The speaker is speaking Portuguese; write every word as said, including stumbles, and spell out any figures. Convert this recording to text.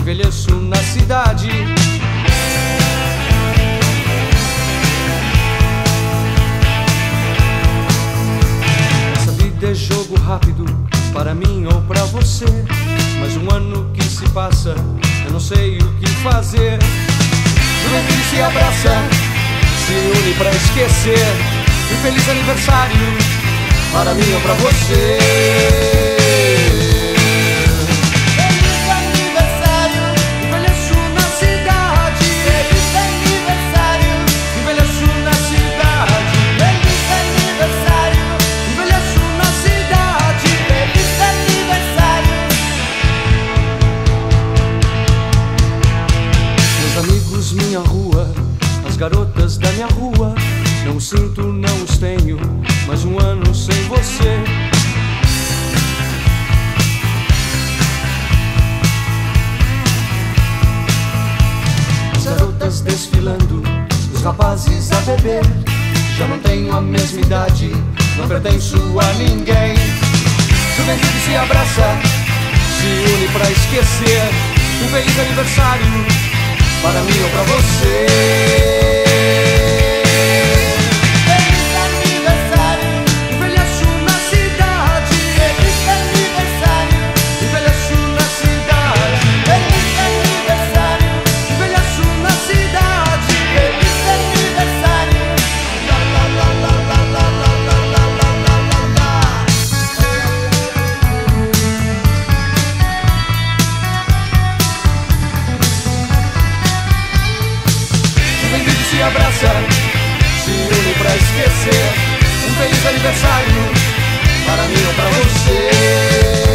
envelheço na cidade. Essa vida é jogo rápido, para mim ou pra você. Mas um ano que se passa, eu não sei o que fazer. Juventude se abraça, se une pra esquecer. Um feliz aniversário, para mim ou pra você. Feliz aniversário, envelheço na cidade. Feliz aniversário, Envelheço na cidade. feliz aniversário, Envelheço na cidade. feliz aniversário. Meus amigos, minha rua, as garotas da minha rua. Não sinto, não os tenho, mais um ano sem você. As garotas desfilando, os rapazes a beber. Já não tenho a mesma idade, não pertenço a ninguém. Juventude se abraça, se une pra esquecer. Um feliz aniversário, para mim ou pra você. Feliz aniversário, Envelheço na cidade. feliz aniversário, Envelheço na cidade. feliz aniversário, Envelheço na cidade. feliz aniversário. La la la la la la la la la la la la. Juventude se abraça, se une pra esquecer. Um feliz aniversário, para mim ou pra você.